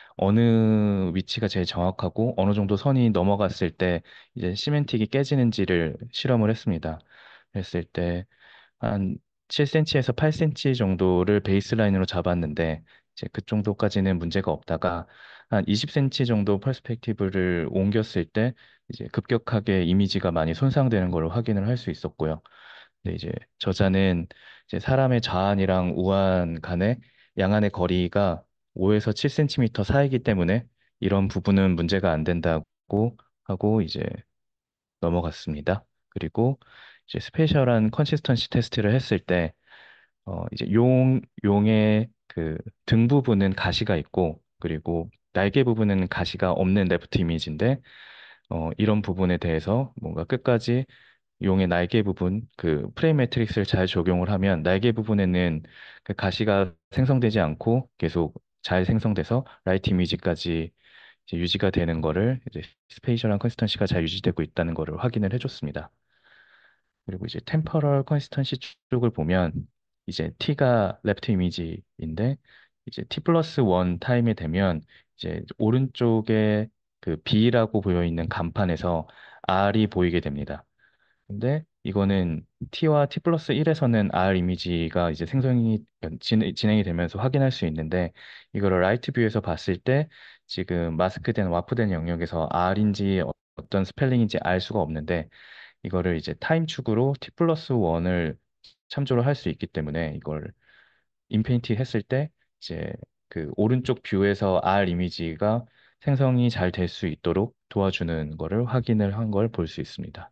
어느 위치가 제일 정확하고 어느 정도 선이 넘어갔을 때 이제 시멘틱이 깨지는지를 실험을 했습니다. 했을 때 한 7cm에서 8cm 정도를 베이스라인으로 잡았는데 이제 그 정도까지는 문제가 없다가 한 20cm 정도 퍼스펙티브를 옮겼을 때 이제 급격하게 이미지가 많이 손상되는 걸 확인을 할 수 있었고요. 근데 이제 저자는 이제 사람의 좌안이랑 우안 간의 양안의 거리가 5에서 7cm 사이기 때문에 이런 부분은 문제가 안 된다고 하고 이제 넘어갔습니다. 그리고 이제 스페셜한 컨시스턴시 테스트를 했을 때 이제 용의 그 등 부분은 가시가 있고 그리고 날개 부분은 가시가 없는 레프트 이미지인데 이런 부분에 대해서 뭔가 끝까지 용의 날개 부분, 그 프레임 매트릭스를 잘 적용을 하면 날개 부분에는 그 가시가 생성되지 않고 계속 잘 생성돼서 라이트 이미지까지 이제 유지가 되는 거를 이제 스페이셜한 컨시스턴시가 잘 유지되고 있다는 거를 확인을 해줬습니다. 그리고 이제 템퍼럴 컨시스턴시 쪽을 보면 이제 t가 레프트 이미지인데 이제 t 플러스 1 타임이 되면 이제 오른쪽에 그 b라고 보여 있는 간판에서 r이 보이게 됩니다. 근데 이거는 t와 t 플러스 1에서는 r 이미지가 이제 생성이 진행이 되면서 확인할 수 있는데 이거를 라이트 뷰에서 봤을 때 지금 마스크된 와프된 영역에서 r인지 어떤 스펠링인지 알 수가 없는데 이거를 이제 타임 축으로 t 플러스 1을 참조를 할 수 있기 때문에 이걸 인페인팅 했을 때 이제 그 오른쪽 뷰에서 r 이미지가 생성이 잘 될 수 있도록 도와주는 거를 확인을 한 걸 볼 수 있습니다.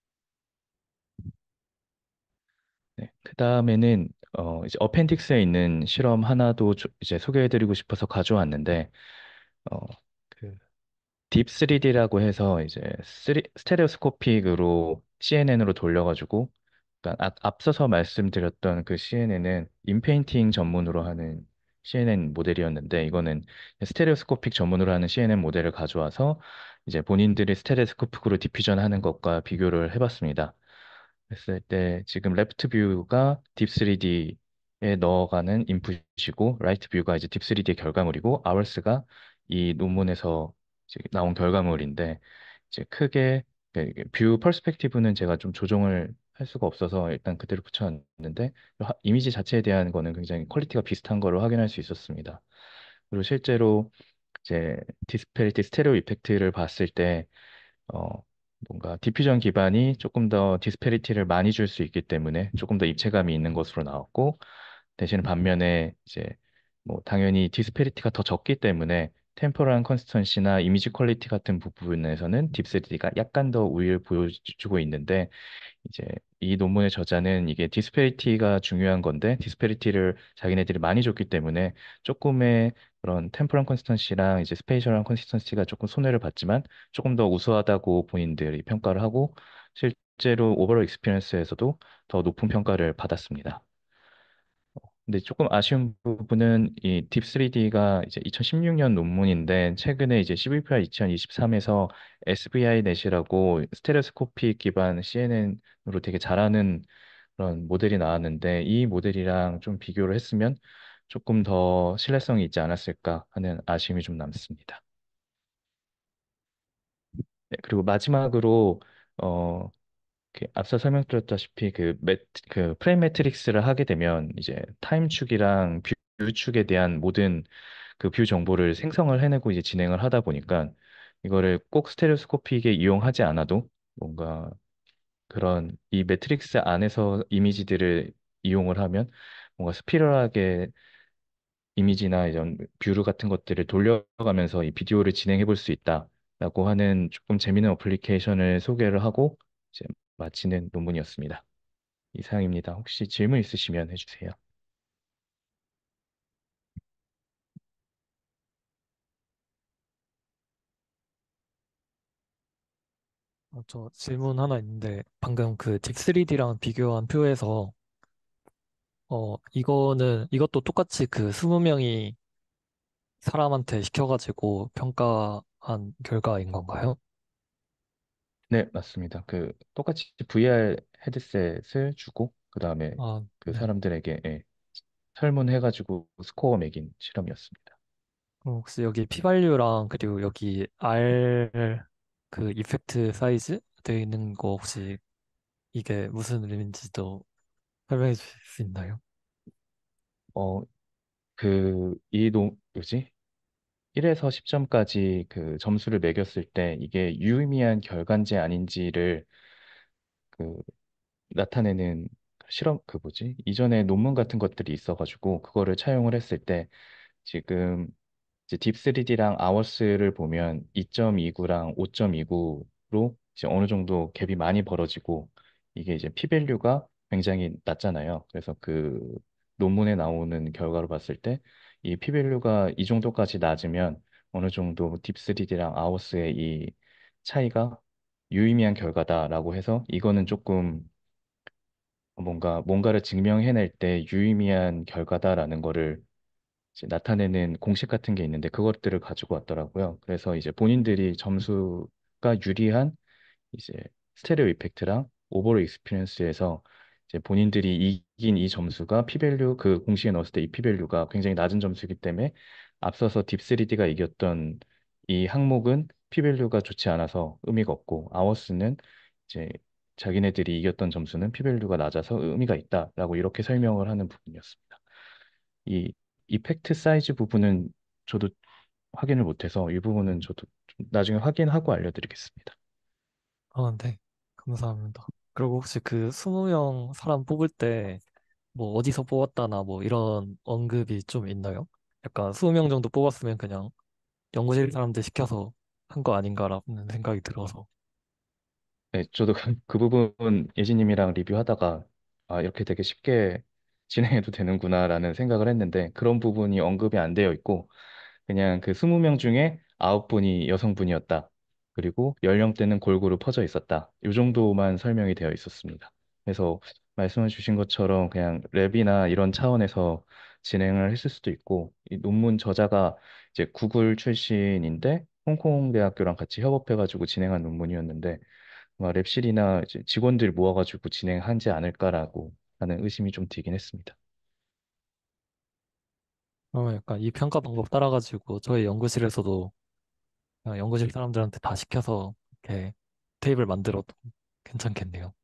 네, 그 다음에는 이제 어펜딕스에 있는 실험 하나도 이제 소개해드리고 싶어서 가져왔는데 어, 그 딥 3D라고 해서 이제 스테레오스코픽으로 CNN으로 돌려가지고 그러니까 앞서서 말씀드렸던 그 CNN은 인페인팅 전문으로 하는 CNN 모델이었는데 이거는 스테레오스코픽 전문으로 하는 CNN 모델을 가져와서 이제 본인들이 스테레오스코픽으로 디퓨전 하는 것과 비교를 해봤습니다. 했을 때 지금 레프트 뷰가 딥 3D에 넣어가는 인풋이고 라이트 뷰가 이제 딥 3D의 결과물이고 아월스가 이 논문에서 이제 나온 결과물인데 이제 크게 뷰 퍼스펙티브는 제가 좀 조정을 할 수가 없어서 일단 그대로 붙여놨는데 이미지 자체에 대한 거는 굉장히 퀄리티가 비슷한 거를 확인할 수 있었습니다. 그리고 실제로 이제 디스페리티 스테레오 이펙트를 봤을 때 어, 뭔가 디퓨전 기반이 조금 더 디스페리티를 많이 줄 수 있기 때문에 조금 더 입체감이 있는 것으로 나왔고 대신 반면에 이제 뭐 당연히 디스페리티가 더 적기 때문에 템포럴 컨스턴시나 이미지 퀄리티 같은 부분에서는 딥3D가 약간 더 우위를 보여주고 있는데 이제 이 논문의 저자는 이게 디스페리티가 중요한 건데 디스페리티를 자기네들이 많이 줬기 때문에 조금의 그런 템포럴 컨시스턴시랑 이제 스페이셜한 컨시스턴시가 조금 손해를 봤지만 조금 더 우수하다고 본인들이 평가를 하고 실제로 오버롤 익스피리언스에서도 더 높은 평가를 받았습니다. 근데 조금 아쉬운 부분은 이 딥3D가 이제 2016년 논문인데 최근에 이제 CVPR 2023에서 SVI 넷이라고 스테레오스코픽 기반 CNN으로 되게 잘하는 그런 모델이 나왔는데 이 모델이랑 좀 비교를 했으면 조금 더 신뢰성이 있지 않았을까 하는 아쉬움이 좀 남습니다. 네, 그리고 마지막으로 어, 앞서 설명드렸다시피 그 프레임 매트릭스를 하게 되면 이제 타임 축이랑 뷰 축에 대한 모든 그 뷰 정보를 생성을 해내고 이제 진행을 하다 보니까 이거를 꼭 스테레오스코픽에 이용하지 않아도 뭔가 그런 이 매트릭스 안에서 이미지들을 이용을 하면 뭔가 스피럴하게 이미지나 이런 뷰 같은 것들을 돌려가면서 이 비디오를 진행해 볼 수 있다라고 하는 조금 재미있는 어플리케이션을 소개를 하고 이제 마치는 논문이었습니다. 이상입니다. 혹시 질문 있으시면 해주세요. 저 질문 하나 있는데, 방금 그 딥3D랑 비교한 표에서 이것도 똑같이 그 20명이 사람한테 시켜가지고 평가한 결과인 건가요? 네, 맞습니다. 똑같이 VR 헤드셋을 주고, 그 다음에 아, 그 네. 사람들에게 설문해가지고 스코어 매긴 실험이었습니다. 그럼 혹시 여기 P-밸류랑 그리고 여기 R 그 이펙트 사이즈 되어 있는 거 혹시 이게 무슨 의미인지도 설명해 주실 수 있나요? 어, 뭐지? 1에서 10점까지 그 점수를 매겼을 때 이게 유의미한 결과인지 아닌지를 그 나타내는 실험, 뭐지? 이전에 논문 같은 것들이 있어가지고 그거를 차용을 했을 때 지금 이제 딥3D랑 아워스를 보면 2.29랑 5.29로 이제 어느 정도 갭이 많이 벌어지고 이게 이제 p-밸류가 굉장히 낮잖아요. 그래서 논문에 나오는 결과로 봤을 때 이 p-밸류가 이 정도까지 낮으면 어느 정도 딥3D랑 아워스의 이 차이가 유의미한 결과다라고 해서 이거는 조금 뭔가를 증명해낼 때 유의미한 결과다라는 거를 이제 나타내는 공식 같은 게 있는데 그것들을 가지고 왔더라고요. 그래서 이제 본인들이 점수가 유리한 이제 스테레오 이펙트랑 오버롤 익스피리언스에서 이제 본인들이 이긴 이 점수가 피밸류 공식에 넣었을 때 이 피밸류가 굉장히 낮은 점수이기 때문에 앞서서 딥3D가 이겼던 이 항목은 피밸류가 좋지 않아서 의미가 없고 아워스는 이제 자기네들이 이겼던 점수는 피밸류가 낮아서 의미가 있다라고 이렇게 설명을 하는 부분이었습니다. 이 이펙트 사이즈 부분은 저도 확인을 못해서 이 부분은 저도 좀 나중에 확인하고 알려드리겠습니다. 아, 네. 감사합니다. 그리고 혹시 그 20명 사람 뽑을 때 뭐 어디서 뽑았다나 뭐 이런 언급이 좀 있나요? 약간 20명 정도 뽑았으면 그냥 연구실 사람들 시켜서 한 거 아닌가라는 생각이 들어서. 네, 저도 그 부분 예진님이랑 리뷰하다가 아, 이렇게 되게 쉽게 진행해도 되는구나라는 생각을 했는데 그런 부분이 언급이 안 되어 있고 그냥 그 20명 중에 9분이 여성분이었다. 그리고 연령대는 골고루 퍼져 있었다. 이 정도만 설명이 되어 있었습니다. 그래서 말씀해 주신 것처럼 그냥 랩이나 이런 차원에서 진행을 했을 수도 있고 이 논문 저자가 이제 구글 출신인데 홍콩 대학교랑 같이 협업해가지고 진행한 논문이었는데 아마 랩실이나 이제 직원들 모아가지고 진행하지 않을까라고 하는 의심이 좀 들긴 했습니다. 그러면 약간 이 평가 방법 따라가지고 저희 연구실에서도 그냥 연구실 사람들한테 다 시켜서 이렇게 테이블 만들어도 괜찮겠네요.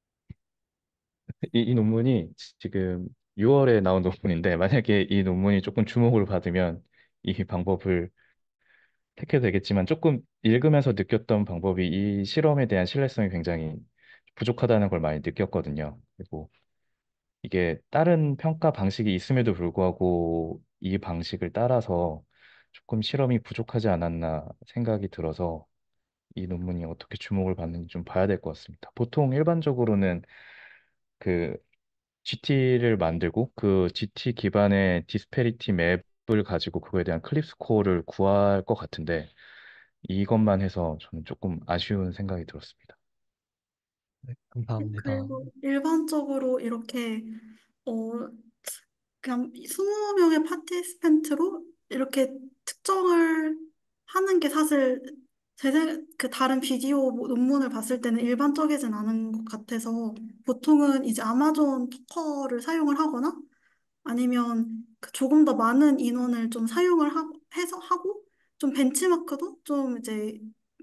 이 논문이 지금 6월에 나온 논문인데 만약에 이 논문이 조금 주목을 받으면 이 방법을 택해도 되겠지만 조금 읽으면서 느꼈던 방법이 이 실험에 대한 신뢰성이 굉장히 부족하다는 걸 많이 느꼈거든요. 그리고 이게 다른 평가 방식이 있음에도 불구하고 이 방식을 따라서 조금 실험이 부족하지 않았나 생각이 들어서 이 논문이 어떻게 주목을 받는지 좀 봐야 될 것 같습니다. 보통 일반적으로는 그 GT를 만들고 그 GT 기반의 디스페리티 맵을 가지고 그거에 대한 클립 스코어를 구할 것 같은데 이것만 해서 저는 조금 아쉬운 생각이 들었습니다. 네, 감사합니다. 그리고 일반적으로 이렇게 어, 그냥 20명의 파티스펜트로 이렇게 특정을 하는 게 사실 그 다른 비디오 논문을 봤을 때는 일반적이진 않은 것 같아서 보통은 이제 아마존 토커를 사용을 하거나 아니면 그 조금 더 많은 인원을 좀 해서 하고 좀 벤치마크도 좀 이제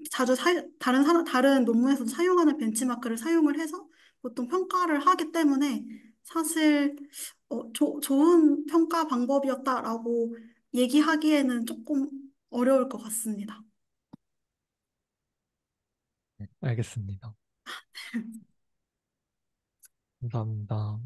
다른 논문에서 사용하는 벤치마크를 사용을 해서 보통 평가를 하기 때문에 사실 좋은 평가 방법이었다라고 얘기하기에는 조금 어려울 것 같습니다. 알겠습니다. 감사합니다.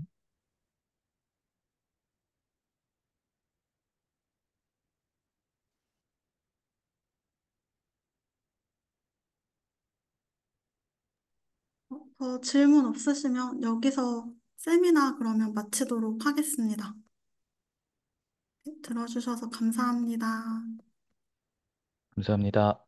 더 질문 없으시면 여기서 세미나 그러면 마치도록 하겠습니다. 들어주셔서 감사합니다. 감사합니다.